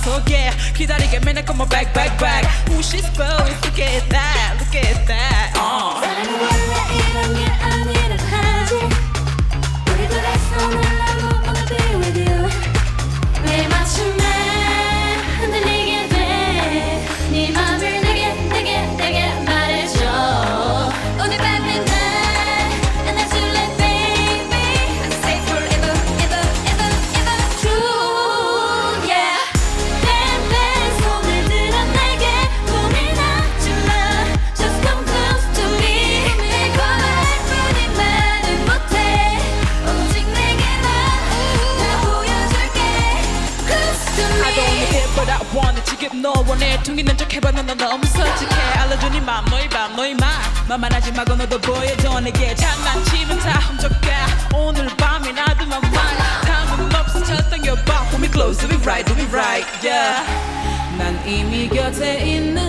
oh yeah 기다리게 맨날 come on back back back Ooh she's supposed look at that look at that 사랑은 원래 이런 게 아니라 하지 우리 둘이서 놀라고 wanna be with you 내 맞춤에 흔들리게 돼네 맘을 내게 말해줘 오늘 밤 midnight and that's too late baby I say forever ever ever ever true yeah 내 손을 들어 내게 꿈이 났지만 just come close to me 내 거짓뿐인 말은 못해 오직 내게만 다 보여줄게 close to me I don't need it but I want it 지금 너 원해 둥이는 척 해봐 넌 너무 솔직해 알려줘 네 맘 너의 밤 너의 말만 하지 말고 너도 보여줘 내게 장난치면 다 훔쳐가 오늘 밤에 놔두만 말 다음은 없어 just on your back Hold me close do it right yeah 난 이미 곁에 있는